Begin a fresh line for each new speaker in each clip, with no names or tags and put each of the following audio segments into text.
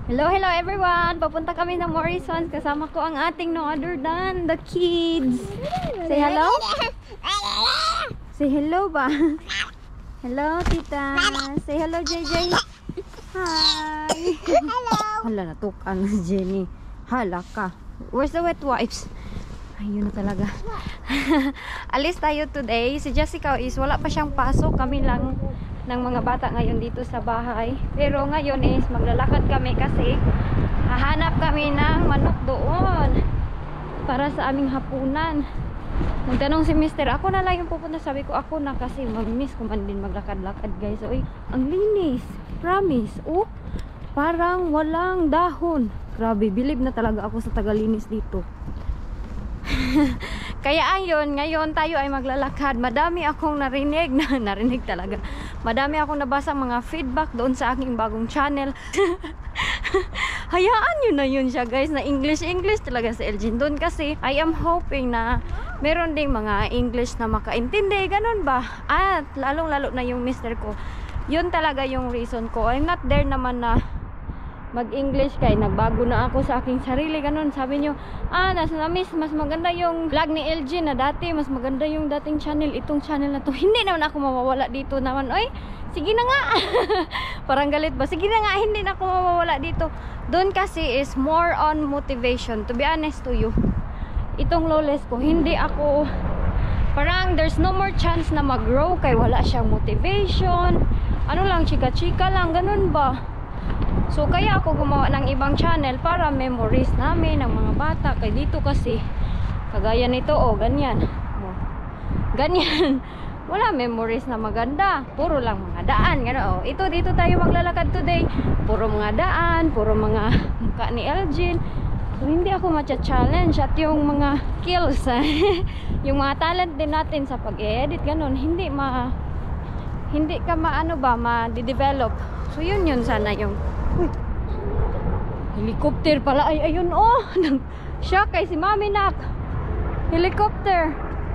Hello, hello everyone! Papunta kami ng Morrisons. Kasama ko ang ating no other than the kids. Say hello? Say hello ba? Hello, tita. Say hello, JJ. Hi.
Hello.
Hala, natukan si Jenny. Hala ka. Where's the wet wipes? Ayun na talaga. Alis tayo today. Si Jessica is wala pa siyang pasok. Kami lang ng mga bata ngayon dito sa bahay. Pero ngayon is maglalakad kami kasi hahanap kami ng manok doon para sa aming hapunan. Nagtanong si Mister, ako na lang yung pupunta. Sabi ko ako na kasi mamimiss ko man din maglakad-lakad guys. So, ang linis. Promise. Oh, parang walang dahon. Grabe, believe na talaga ako sa tagalinis dito. Kaya ayun, ngayon tayo ay maglalakad. Madami akong narinig narinig talaga. Madami akong nabasa mga feedback doon sa aking bagong channel. Hayaan nyo na yun siya guys, na English talaga sa Elgin. Doon kasi I am hoping na meron ding mga English na makaintindi, ganun ba? At lalong-lalo na yung mister ko. Yun talaga yung reason ko. I'm not there naman na mag-English kay nagbago na ako sa aking sarili, ganun. Sabi nyo, namiss, mas maganda yung vlog ni LG na dati, mas maganda yung dating channel, itong channel na to. Hindi naman ako mawawala dito naman. Oy, sige na nga. Parang galit ba? Sige na nga, hindi na ako mawawala dito. Doon kasi is more on motivation. To be honest to you, itong lawless ko, hindi ako, parang there's no more chance na mag-grow kay wala siyang motivation. Ano lang, chika-chika lang, ganun ba? So kaya ako gumawa ng ibang channel para memories namin ng mga bata. Kay dito kasi kagaya nito, ganyan. Ganyan. Wala memories na maganda. Puro lang mga daan, gano. Ito dito tayo maglalakad today. Puro mga daan, puro mga mukha ni Elgin. So hindi ako matcha-challenge at yung mga kills, yung mga talent din natin sa pag-edit, ganun, hindi ka ma-develop. So yun sana yung uy, helicopter pala. Ay, ayun, shock kay si Mami Nak. Helicopter.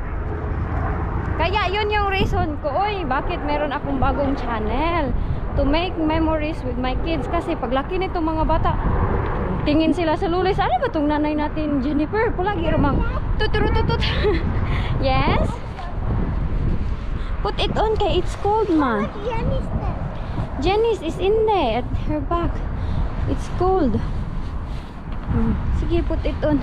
Kaya yun yung reason ko, bakit meron akong bagong channel. To make memories with my kids. Kasi paglaki nitong mga bata, tingin sila sa lulis. Ano ba itong nanay natin, Jennifer? Palagi ramang tutututut. Yes? Put it on kay it's cold, ma. Janice is in there at her back. It's cold. Sige, put it on.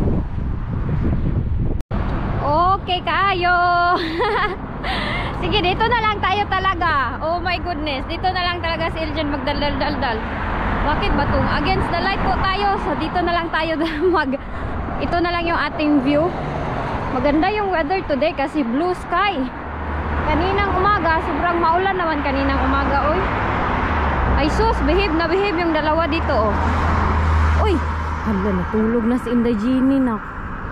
Okay, kayo. Sige, dito na lang tayo talaga. Oh my goodness, dito na lang talaga si Elgin magdaldal-daldal. Bakit ba itong against the light po tayo? So dito na lang tayo ito na lang yung ating view. Maganda yung weather today kasi blue sky. Kaninang umaga, sobrang maulan naman kaninang umaga, Ay sus, behave na behave yung dalawa dito, Uy, hala, natulog na si Inday Genie na.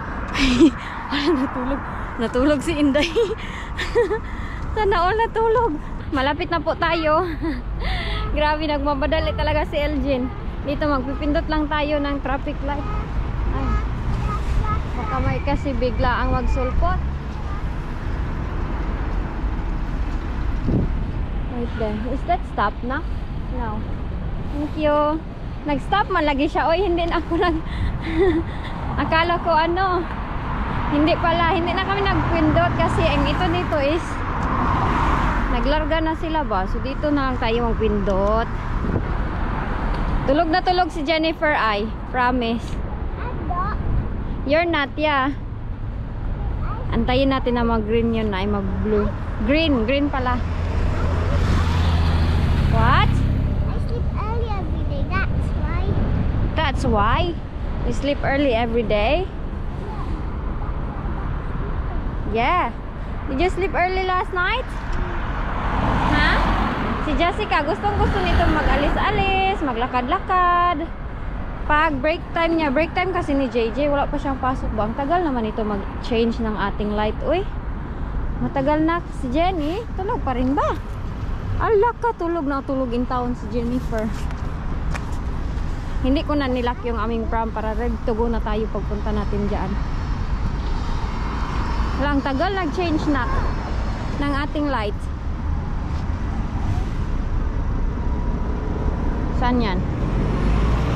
Hala, natulog si Inday. Sana all natulog. Malapit na po tayo. Grabe, nagmamadali talaga si Elgin. Dito magpipindot lang tayo ng traffic light. Ay, baka may kasi bigla ang magsulpot. Right there. Is that stop na? No. Thank you. Nag-stop man lagi siya. Hindi na ako akala ko hindi pala. Hindi na kami nagpindot kasi ang ito dito is naglarga na sila ba? So dito na lang tayo magpindot. Tulog na tulog si Jennifer, promise. You're not, yeah. Antayin natin na mag-green yun na mag-blue. Green pala. What?
I sleep early every day. That's why.
That's why? You sleep early every day? Yeah. Did you sleep early last night? Ha? Si Jessica, gustong-gusto nito mag-alis-alis, maglakad-lakad. Pag break time niya, break time kasi ni JJ, wala pa siyang pasok ba? Ang tagal naman ito mag-change ng ating light. Matagal na. Si Jenny, tulog pa rin ba? Ala ka, tulog na tulog in town si Jennifer. Hindi ko na nilak yung aming pram para ready to go na tayo pagpunta natin dyan. Lang tagal nag-change na ng ating light. Saan yan?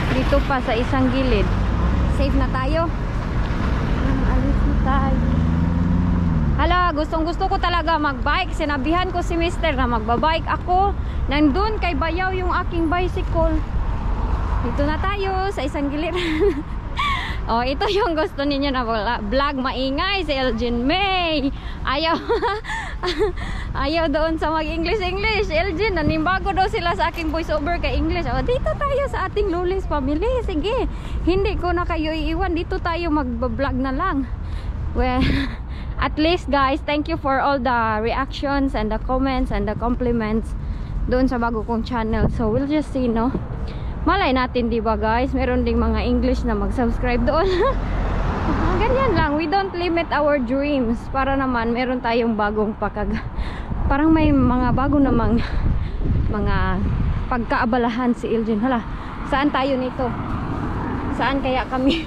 Dito pa sa isang gilid. Safe na tayo. Alis na tayo. Hala, gustong-gusto ko talaga magbike. Sinabihan ko si mister na magbabike ako. Nandun kay Bayaw yung aking bicycle. Dito na tayo sa isang gilid. Oh, ito yung gusto ninyo na vlog maingay si Elgin May. Ayaw ayaw doon sa mag-English. Elgin, nanimbago daw sila sa aking voiceover kay English. Oh, dito tayo sa ating Lulis family. Sige, hindi ko na kayo iiwan. Dito tayo mag-vlog na lang. Well, at least guys, thank you for all the reactions and the comments and the compliments doon sa bago kong channel. So we'll just see, no? Malay natin, di ba guys? Meron ding mga English na mag-subscribe doon. Ganyan lang, we don't limit our dreams. Para naman meron tayong bagong parang may mga bago namang mga pagkaabalahan si Elgin. Hala, saan tayo nito? Saan kaya kami?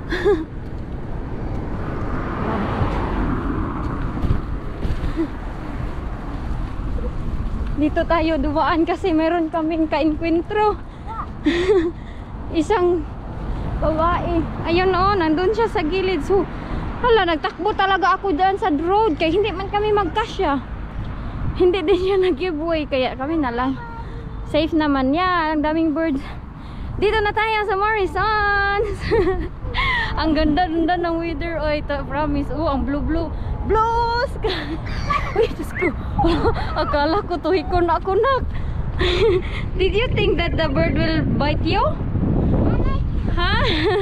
Dito tayo dumaan kasi meron kaming kainkwentro. Isang babae. Ayun, oh, nandun siya sa gilid. So, hala, nagtakbo talaga ako dyan sa road. Kaya hindi man kami magkasya. Hindi din siya nag-giveaway. Kaya kami na lang. Safe naman yan. Ang daming birds. Dito na tayo sa Morrison. Ang ganda-ganda ng weather. Oy, promise. Oh, ang blue. Blue sky. Uy, Diyos ko. Akala ko tuhikon ako, nak. Did you think that the bird will bite you? Ha?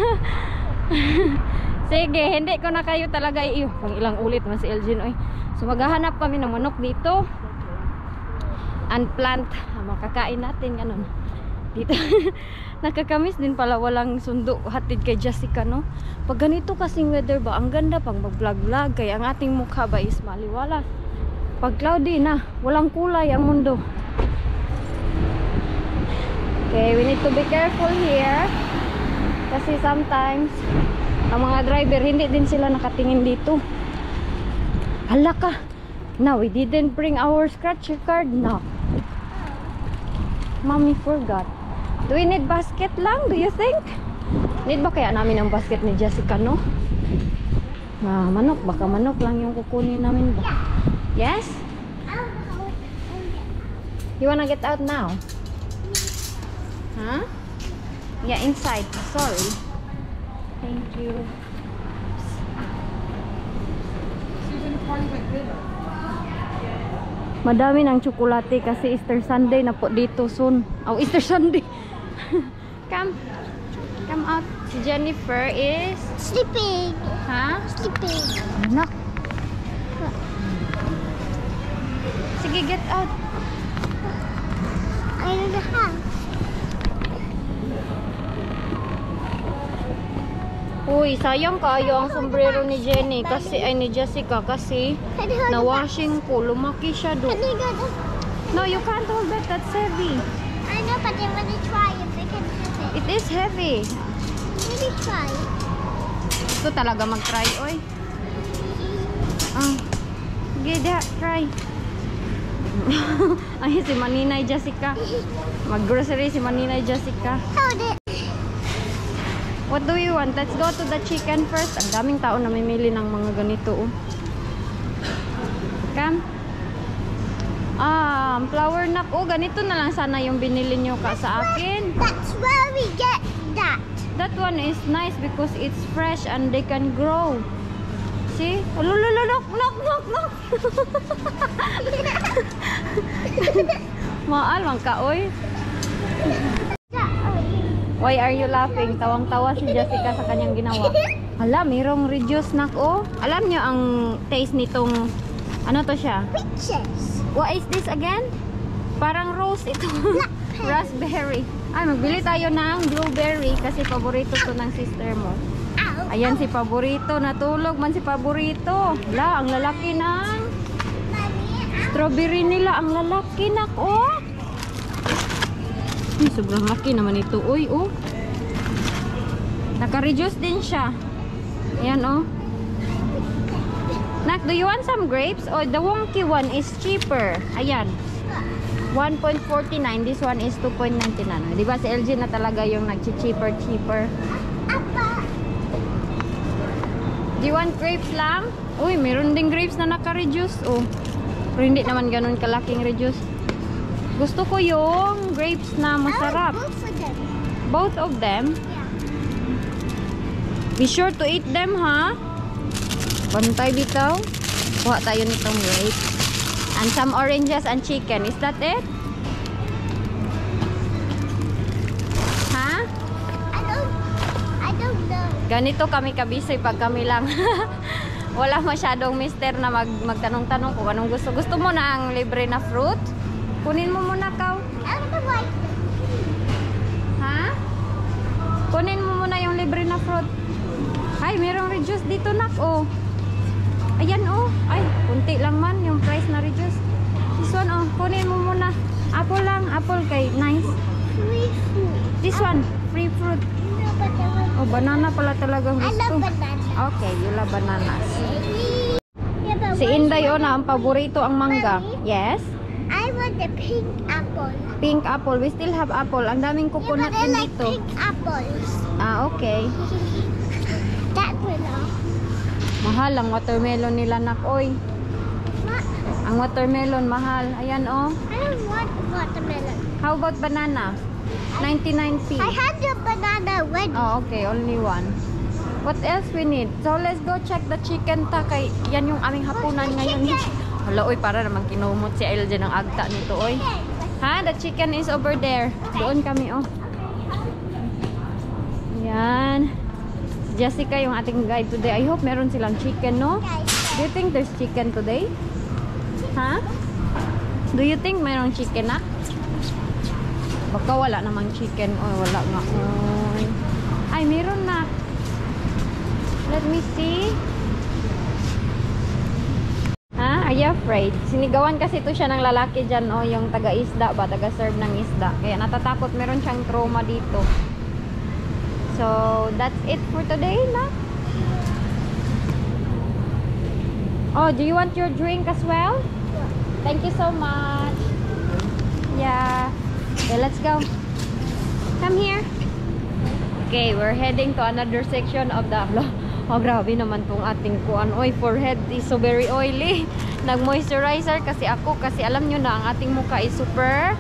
Sige, hindi ko na kayo talaga pang ilang ulit man si Elgin. Oy. So maghahanap kami ng manok dito. And plant. Makakain natin ganun. Dito. Nakakamiss din pala walang sundo hatid kay Jessica, no? Pag ganito kasing weather ba, ang ganda pang mag-vlog-vlog. Kaya ang ating mukha ba is maliwala. Pag cloudy na, walang kulay ang mundo. Okay, we need to be careful here. Kasi sometimes ang mga driver hindi din sila nakatingin dito. Hala ka. No, we didn't bring our scratch card. No. Mommy forgot. Do we need basket lang? Do you think? Need ba kaya namin ang basket ni Jessica, no? Manok. Baka manok lang yung kukunin namin ba? Yes? You wanna get out now? Huh? Yeah, inside. Sorry. Thank you. Madami ng tsokolate kasi Easter Sunday na po dito soon. Oh, Easter Sunday. Come out. Si Jennifer is
Sleeping.
Huh?
Sleeping.
Anak. Sige, get out.
I don't know how.
Uy, sayang kayo ang sombrero ni Jenny kasi ni Jessica kasi na washing ko, lumaki siya do. No, you can't hold that. That's heavy.
I know, but I want to try if I can have it.
It is heavy.
Maybe try.
Ito talaga mag-try, oy. Sige, try. Ay, si Maninay Jessica. Mag-grocery si Maninay Jessica.
Hold it.
What do you want? Let's go to the chicken first. Ang daming tao na mamimili ng mga ganito, oh. Come. Flower nut. Oh, ganito na lang sana yung binili nyo ka sa akin.
That's where we get that.
That one is nice because it's fresh and they can grow. See? Oh, knock. Maal man ka, oy. Why are you laughing? Tawang-tawa si Jessica sa kanyang ginawa. Hala, mayroong reduced snack, oh. Alam nyo ang taste nitong, ano to siya?
Witches.
What is this again? Parang rose ito. Raspberry. Ay, magbili tayo ng blueberry kasi paborito to ng sister mo.
Ow.
Ayan si paborito. Natulog man si paborito. Hala, ang lalaki ng strawberry nila. Ang lalaki na, oh. Sobrang laki naman ito. Uy, oh. Naka-reduce din siya. Ayan, oh. Nak, do you want some grapes? Oh, the wonky one is cheaper. Ayan. 1.49. This one is 2.99. Di ba si LG na talaga yung nag-cheaper.
Apa?
Do you want grapes lang? Uy, meron ding grapes na naka-reduce. Oh. Pero hindi naman ganun kalaking reduce. Gusto ko yung grapes na masarap.
Both of them.
Both of them.
Yeah.
Be sure to eat them, ha? Bantay bitaw. Kuha tayo nitong grapes. And some oranges and chicken. Is that it? Ha?
I don't know.
Ganito kami kabisay pag kami lang. Wala masyadong mister na magtanong-tanong kung anong gusto. Gusto mo na ang libre na fruit? Kunin mo muna, Kaw.
I don't like
Ha? Kunin mo muna yung libre na fruit. Ay, merong reduce dito, nak. Oh. Ayan, oh. Ay, kunti lang man yung price na reduce. This one, oh. Kunin mo muna. Apple lang. Apple kay nice.
free food.
This one, free fruit.
No, but I want.
Oh, banana pala talagang
I
gusto.
love banana.
Okay, you love bananas.
Yeah, but
Si
which
Inday, oh,
one?
na ang paborito ang mangga. Yes.
I want the pink apple.
Pink apple. We still have apple. Ang daming
Yeah,
coconut
but I
din
like
dito.
pink apples.
Ah, okay.
That one.
Mahal ang watermelon nila, nak. Oy.
What?
Ang watermelon, mahal. Ayan, oh.
I don't want watermelon.
How about banana? 99p.
I had the banana already.
Oh, okay. Only one. What else we need? So, let's go check the chicken ta. Kay, yan yung aming hapunan ngayon. Hala, oy, para naman kinumot si LJ ng agta nito, oy. Ha? The chicken is over there. Doon kami, oh. Yan. Jessica yung ating guide today. I hope meron silang chicken, no? Do you think there's chicken today? Ha? Do you think mayroong chicken na? Baka wala namang chicken. Oh, wala nga. Oh. Ay, meron na. Let me see. Ha? Are you afraid? Sinigawan kasi ito siya ng lalaki dyan. Oh, yung taga-isda ba? Taga-serve ng isda. Kaya natatakot. Meron siyang trauma dito. So, that's it for today, na? Oh, do you want your drink as well? Thank you so much. Yeah. Okay, let's go. Come here. Okay, we're heading to another section of the vlog. Oh, grabe naman tong ating kuan. Oy, forehead is so very oily. Nag-moisturizer kasi ako. Kasi alam nyo na, ang ating mukha is super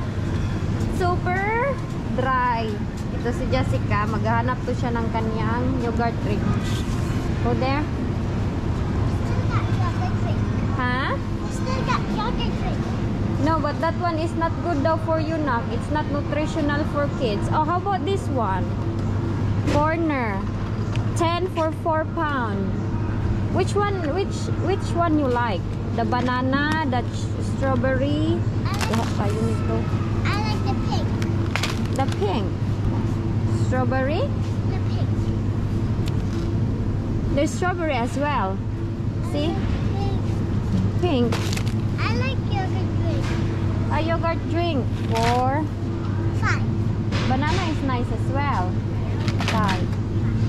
dry. Ito si Jessica. Maghahanap to siya ng kanyang yogurt drink. Go there.
Still got chocolate drink.
Ha?
Still got chocolate drink.
No, but that one is not good daw for you, Nak. It's not nutritional for kids. Oh, how about this one? Corner. 10 for 4 pound. Which one you like? The banana, the strawberry. Lahat tayo nito.
I like the pink.
The pink. Strawberry?
The pink.
There's strawberry as well. See?
Pink.
Pink.
I like yogurt drink.
A yogurt drink for
5.
banana is nice as well. 5.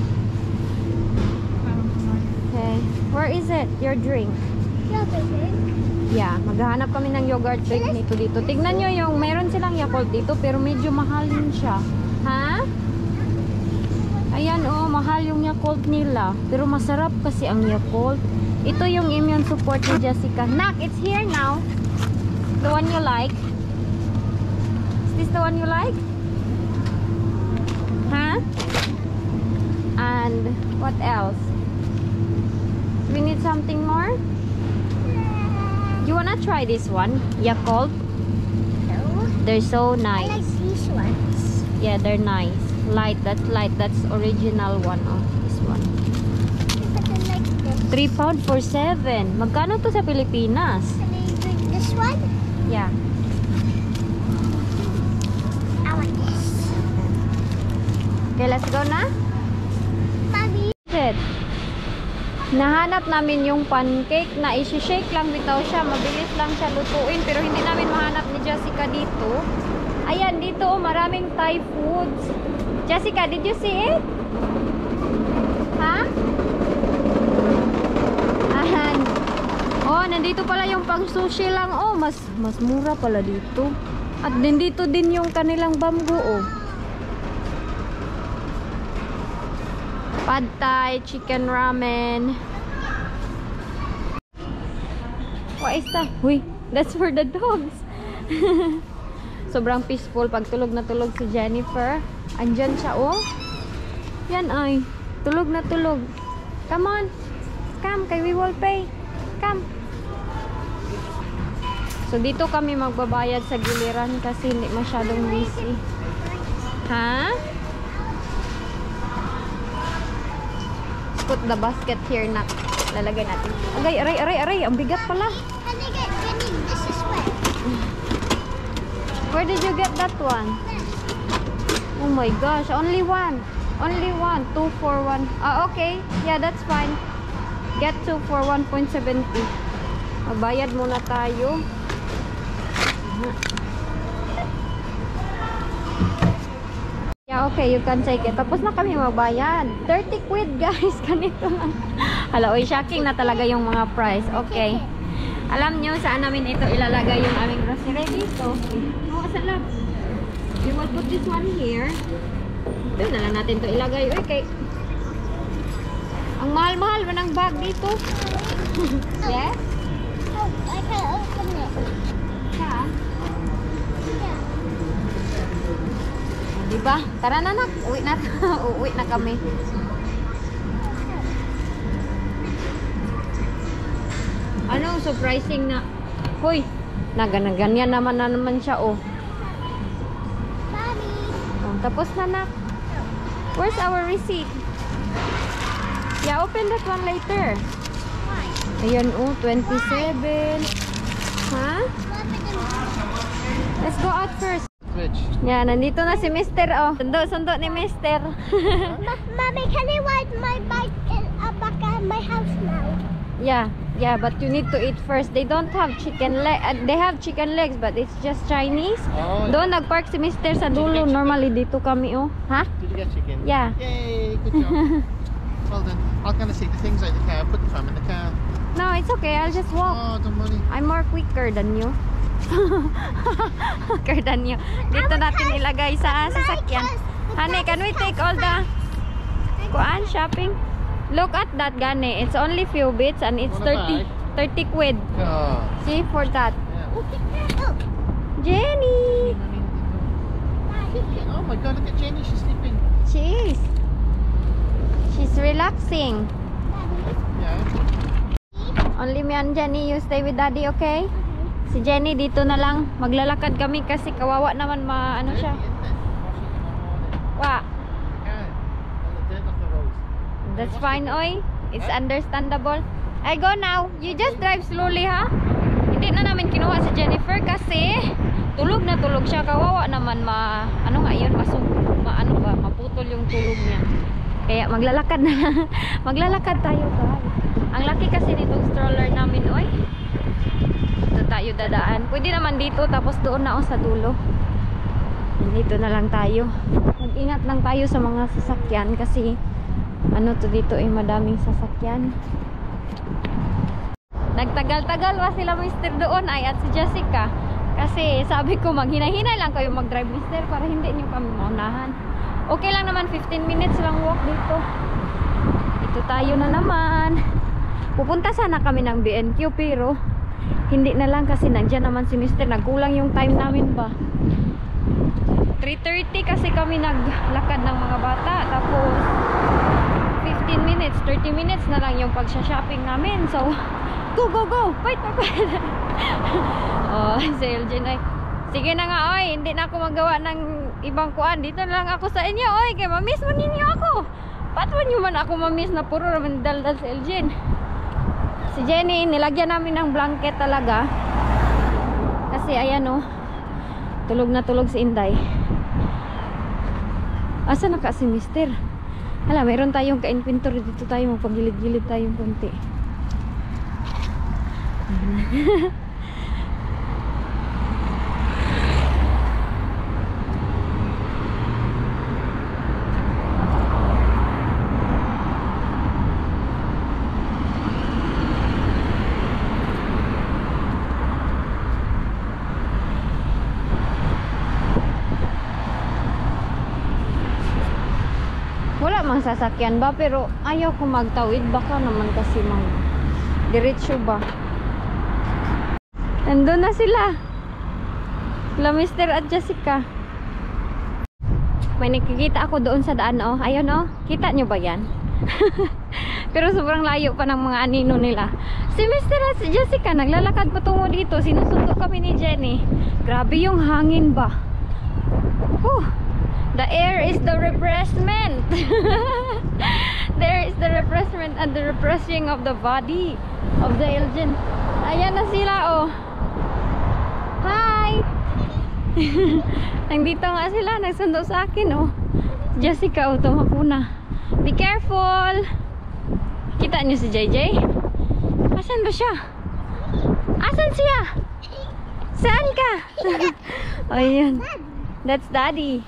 Okay. Where is it? Your drink?
Yogurt drink.
Yeah, maghahanap kami ng yogurt drink nito dito. Tignan nyo yung, meron silang Yakult dito pero medyo mahal din siya. Ha? Ayan, oh, mahal yung Yakult nila. Pero masarap kasi ang Yakult. Ito yung immune support ni Jessica. Nak, it's here now. The one you like? Is this the one you like? Huh? And what else? We need something more? You wanna try this one? Yakult?
No.
They're so
I
nice.
like these ones.
Yeah, they're nice. Light, that's light. That's original one. Oh, this one.
But I like this.
3 pound for 7. Magkano to sa Pilipinas?
Can I drink this one?
Yeah.
I want this.
Okay, let's go na.
Mommy.
It. Nahanap namin yung pancake na isi-shake lang bitaw siya. Mabilis lang siya lutuin pero hindi namin mahanap ni Jessica dito. Ayan, dito oh, maraming Thai foods. Jessica, did you see it? Ha? Ayan. Oh, nandito pala yung pang sushi lang. Oh, mas mura pala dito. At din dito din yung kanilang bamboo, oh. Pad Thai, chicken ramen. What is that? Uy, that's for the dogs. Sobrang peaceful. Pag tulog na tulog si Jennifer. Andyan siya, oh. Yan ay. Tulog na tulog. Come on. Come, kay we will pay. Come. So dito kami magbabayad sa giliran kasi hindi masyadong busy. Ha? Put the basket here, nak. Lalagay natin. Agay, aray. Ang bigat pala.
Jenny, this is wet.
Where did you get that one? Oh my gosh, only one. Only one. 2 for 1. Ah, okay. Yeah, that's fine. Get 2 for 1.70. Magbayad muna tayo. Yeah, okay, you can take it. Tapos na kami magbayad. 30 quid, guys. Ganito lang. Hala, oy, shocking na talaga yung mga price. Okay. Alam nyo, saan namin ito ilalagay yung aming grocery dito. Oh, salap. You will put this one here. Ito na lang natin ito ilagay. Okay. Ang mahal-mahal mo ng bag dito. Yes?
Oh, I can open it.
Saan?
Yeah.
Diba? Tara na, nak. Uwi na. Uwi na kami. Ano, surprising na. Hoy, ganyan naman siya, oh.
Mommy.
Oh, tapos na, nak. Where's our receipt? Yeah, open that one later.
Why?
Ayan, oh, 27. Ha? Let's go out first.
Which?
Yeah, nandito na si Mister, oh. Sundo ni Mister.
Mommy, can you ride my bike back at my house now?
Yeah, but you need to eat first. They don't have chicken leg. They have chicken legs, but it's just Chinese.
Oh,
Doon nagpark si Mister sa dulo. Normally dito kami, oh. Ha?
Did you get chicken?
Yeah.
Yay, good job. Well done. I'll kind of take the things out of the car, put the fam in the car.
No, it's okay. I'll just walk.
Oh, don't worry.
I'm more quicker than you. Quicker than you. Dito natin ilagay sa sasakyan. Honey, can we take all the kuan shopping? Look at that, Gane. It's only few bits and it's
Wanna
30 quid.
Oh.
See, for that.
Yeah.
Jenny!
Oh my god, look at Jenny, she's sleeping.
She's relaxing.
Yeah.
Only me and Jenny, you stay with Daddy, okay? Si Jenny dito na lang. Maglalakad kami kasi kawawa naman ano siya. Wa. That's fine, oy. It's understandable. I go now. You just drive slowly, ha? Hindi na namin kinuha si Jennifer kasi tulog na tulog siya. Kawawa naman ano nga yun, maputol yung tulog niya. Kaya maglalakad na. Maglalakad tayo, guys. Ang laki kasi nitong stroller namin, oy. Dito tayo dadaan. Pwede naman dito, tapos doon na sa dulo. Dito na lang tayo. Mag-ingat lang tayo sa mga sasakyan kasi ano to dito madaming sasakyan. Nagtagal-tagal pa sila Mister doon at si Jessica. Kasi sabi ko maghinay-hinay lang kayo mag-drive Mister para hindi niyo kami maunahan. Okay lang naman, 15 minutes lang walk dito. Ito tayo na naman. Pupunta sana kami ng BNQ pero hindi na lang kasi nandiyan naman si Mister. Nagkulang yung time namin ba. 3:30 kasi kami naglakad ng mga bata. Tapos 15 minutes, 30 minutes na lang yung pagsha-shopping namin. So, go! Wait. Oh, si Elgin ay, sige na nga, oy. Hindi na ako magawa ng ibang kuan. Dito na lang ako sa inyo, oy. Kaya mamiss mo ninyo ako. Patwan nyo man ako mamiss na puro naman daldal si Elgin. Si Jenny, nilagyan namin ng blanket talaga. Kasi ayan, oh. Tulog na tulog si Inday. Asa na ka si Mister? Hala, meron tayong ka-inventory. Dito tayo, magpagilid-gilid tayong konti. Wala mang sasakyan ba, pero ayaw ko magtawid. Baka naman kasi diretso ba. Nandun na sila. Sila Mr. at Jessica. May nakikita ako doon sa daan, oh. Ayun, oh. Kita nyo ba yan? Pero sobrang layo pa ng mga anino nila. Si Mr. at si Jessica naglalakad patungo dito. Sinusundo kami ni Jenny. Grabe yung hangin ba. Whew. The air is the refreshment. There is the refreshment and the refreshing of the body of the Elgin. Ayan na sila, oh. Hi! Nandito nga sila, nagsundo sa akin, oh. Jessica, oh, tumakbo na. Be careful! Kita niyo si JJ? Asan ba siya? Asan siya? Saan ka? Oh, yun. That's Daddy.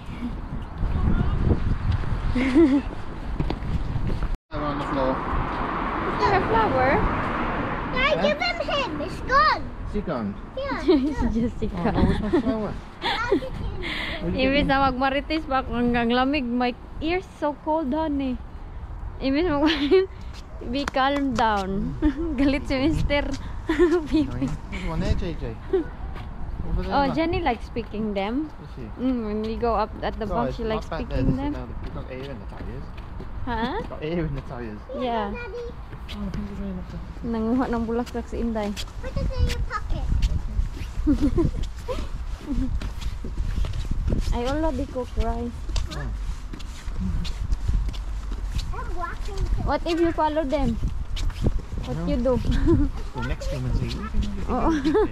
I'm on the floor.
Is there a flower?
I give him. It's gone.
Is he gone?
Yeah.
Si Jessica.
Oh, where's my flower?
I'll get him.
Ibig na magmarites ba hanggang lamig, my ears so cold, honey. Ibig magmarites, be calm down. Galit si Mr. Pipi.
There's one there, JJ. Over there,
Oh,
look.
Jenny likes speaking them.
Is she?
When we go up at the box, she likes
Back there,
speaking
there's
them.
It's got air in the tyres.
Ha?
It's got air in the tyres.
Yeah.
Daddy,
Oh, I think it's going up there.
Nanguha ng bulaklak si Inday.
put it in your pocket.
I already cooked rice.
I'm walking.
What if you follow them? What you do?
Go next to him and see.
Oh.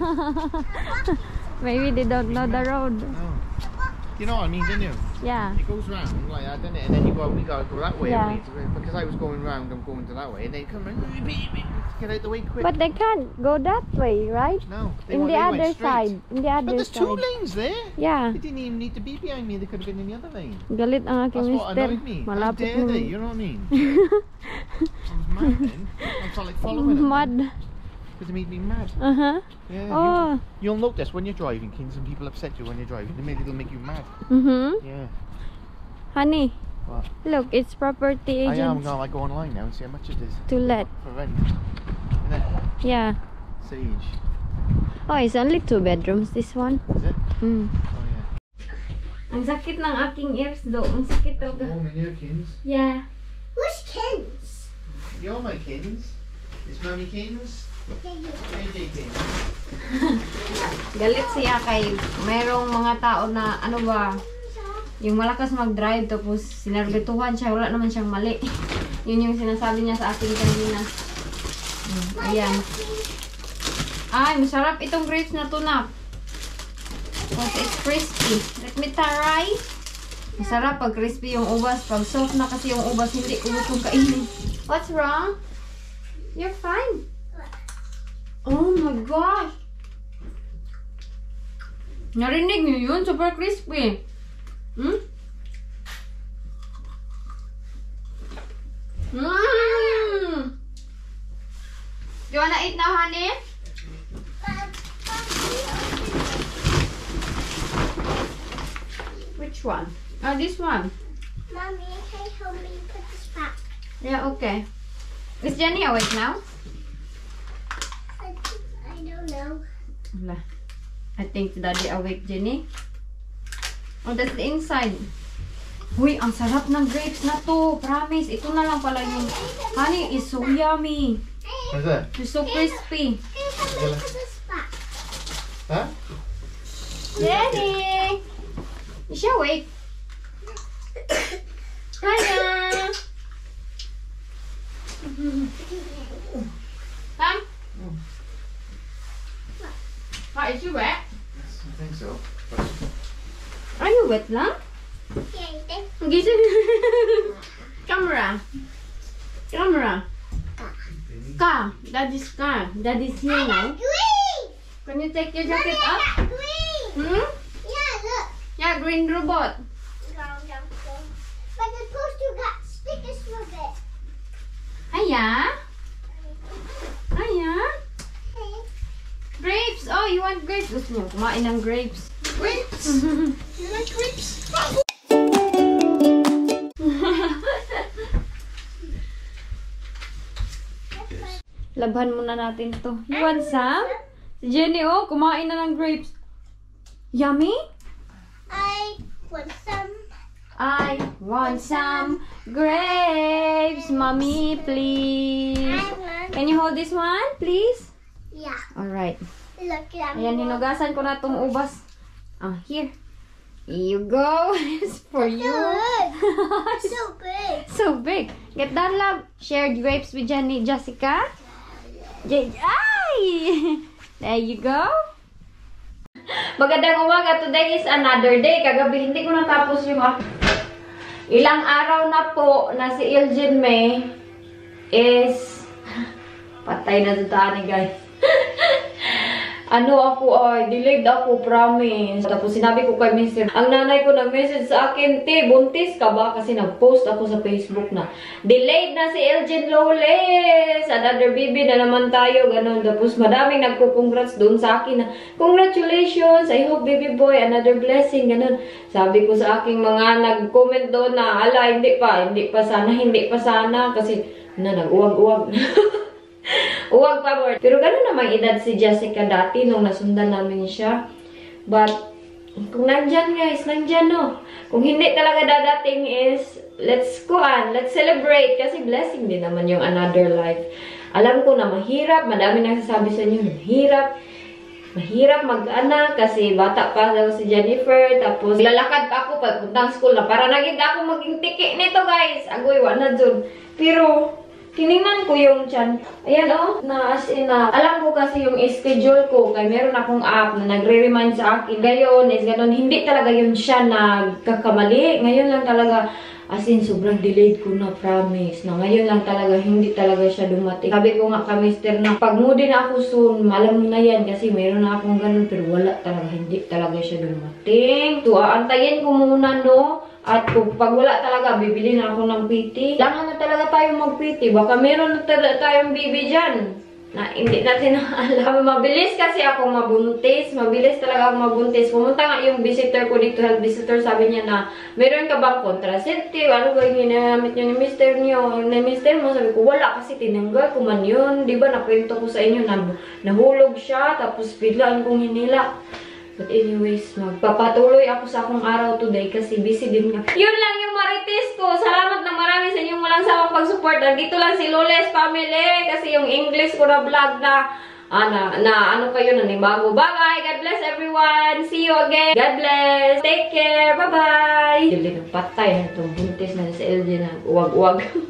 Maybe they don't know the road.
No. You know what I mean, don't you?
Yeah.
It goes round like that, doesn't it? And then you go, we gotta go that way.
Yeah.
Because I was going round, I'm going to that way, and they come and get out the way quick.
But they can't go that way, right?
No, they
In
went,
the
they
other
went straight.
side. In the
But
other
there's two
side.
lanes there.
Yeah.
They didn't even need to be behind me. They could have been in the other lane.
Galit ang
That's
aking
what
mister.
annoyed me. How
Malapit
dare they? You know what I mean? I was mad then. I was like following them.
Mud.
Because it made me mad.
Uh-huh.
Yeah.
Oh.
You'll notice when you're driving, Kings, and people upset you when you're driving. It'll make you mad.
Mm-hmm.
Yeah.
Honey,
What?
look, it's property
I am
agents
gonna like go online now and see how much it is.
to let.
For rent. And then
Yeah.
Sage.
Oh, it's only 2 bedrooms, this one.
Is it?
Mm.
Oh yeah.
Ang sakit ng aking ears do. Ang sakit talaga.
Warm in here, Kings.
Yeah.
Who's Kins?
You're my Kings. It's Mummy Kings. AJ Kings.
Galit siya kay merong mga tao na ano ba, yung malakas mag-drive tapos sinarbituhan siya, wala naman siyang mali. Yun yung sinasabi niya sa akin kanina. Ayan. Ay, masarap itong grapes na tunak. Because it's crispy. Let me try. Masarap pag crispy yung ubas. Pag soft na kasi yung ubas, hindi ko gustong kainin. What's wrong? You're fine. Oh my gosh. Narinig niyo yun? Super crispy. Hmm? Mmm! You wanna eat now, honey? Which one? Oh, this one.
Mommy, can you help me put this back?
Yeah, okay. Is Jenny awake now?
I don't know.
Wala. I think Daddy awake, Jenny. Oh, that's the inside. Uy, ang sarap ng grapes na to. Promise. Ito na lang pala yung... Honey, it's so yummy.
What's that?
It's so crispy.
Can you help me put this back?
Huh?
Jenny! Is she awake? Hiya! Sam? What, is she wet?
I think so.
Are you wet lang?
Yeah, you think?
Gising. Camera. Camera. Ka. Daddy's car. Daddy's here now.
Green!
Can you take your
Mommy,
jacket
I
up?
got green!
Hmm?
Yeah, look.
Yeah, green robot.
But the poster got stickers with it.
Hiya. Hiya.
Hey.
Grapes. Oh, you want grapes? Gusto niyo kumain ng grapes.
Grapes? You like grapes?
Labhan muna natin to. You want some? Si Jenny, oh, kumain na ng grapes. Yummy?
I want some.
I want some grapes. Mommy, please.
I want.
Can you hold this one, please?
Yeah.
Alright.
Look at
Ayan, hinugasan ko na itong ubas. Here. Here you go. It's for you.
So big.
So big. Get that, love. Shared grapes with Jenny, Jessica. Ay! There you go. Magandang umaga. Today is another day. Kagabi, hindi ko natapos yung ilang araw na po na si Elgin May is patay na tutaan ni guys. Delayed ako, promise. Tapos sinabi ko kay Mr. Ang nanay ko nag-message sa akin, "Te, buntis ka ba?" Kasi nag-post ako sa Facebook na delayed na si Elgin Loles. Another baby na naman tayo, ganun. Tapos madaming nagko-congrats doon sa akin na, "Congratulations, I hope baby boy, another blessing," ganun. Sabi ko sa aking mga nag-comment doon na, "Ala, hindi pa sana." Kasi nag-uwag-uwag. Uwag pa more. Pero gano'n namang edad si Jessica dati nung nasundan namin siya. But, kung nandyan guys, nandyan no. Kung hindi talaga dadating is, let's celebrate. Kasi blessing din naman yung another life. Alam ko na mahirap, madami nagsasabi sa inyo, mahirap mag-anak kasi bata pa daw si Jennifer. Tapos, lalakad pa ako pagpuntang school na para naging ako maging tiki nito guys. Agoy, wala dun. Pero, tinignan ko yung tiyan. Ayan alam ko kasi yung schedule ko. Kaya meron akong app na nagre-remind sa akin. Gayon is ganun. Hindi talaga yun siya nagkakamali. Ngayon lang talaga, sobrang delayed ko na, promise. Na ngayon lang talaga, hindi talaga siya dumating. Sabi ko nga ka, Mister, na pag moody na ako soon, alam mo na yan. Kasi meron na akong ganun. Pero wala talaga, hindi talaga siya dumating. Aantayin ko muna, no? At kung pag wala talaga, bibili na ako ng PT. Kailangan na talaga tayo mag-PT. Baka meron na tayong baby dyan na hindi natin alam. Mabilis kasi ako mabuntis. Mabilis talaga ako mabuntis. Pumunta nga yung visitor ko dito, health visitor, sabi niya na, meron ka bang contraceptive? Ano ba yung ginamit nyo ni mister nyo? Ni mister mo, sabi ko, wala kasi tinanggal ko man yun. Diba, nakwento ko sa inyo na nahulog siya, tapos biglaan kong hinila. But anyways, magpapatuloy ako sa akong araw today kasi busy din nga. Yun lang yung marites ko. Salamat ng marami sa inyong walang sawang pag-support. Nandito lang si Loles Family kasi yung English ko na vlog na nanibago. Bye-bye! God bless everyone! See you again! God bless! Take care! Bye-bye! Hindi nagpatay na itong buntis na si LG na uwag-uwag.